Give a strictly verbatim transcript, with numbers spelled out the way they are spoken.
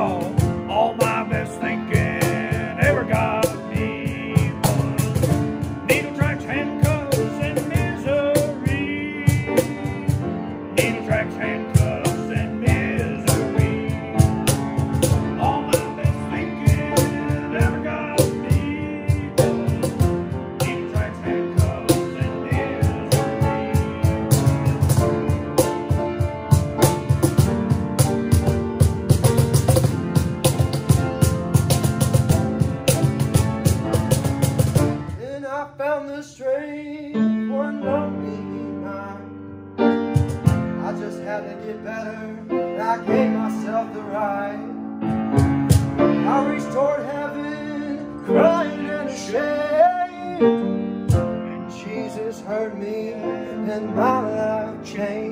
All my best thinking ever got me was needle tracks, handcuffs, and misery. Needle tracks, handcuffs, and misery. All my best thinking ever got me was needle tracks, handcuffs, and misery. Then I found the strength one lonely night. I just had to get better, and I gave myself the right. I reached toward heaven, crying and ashamed, and Jesus heard me, and my life changed.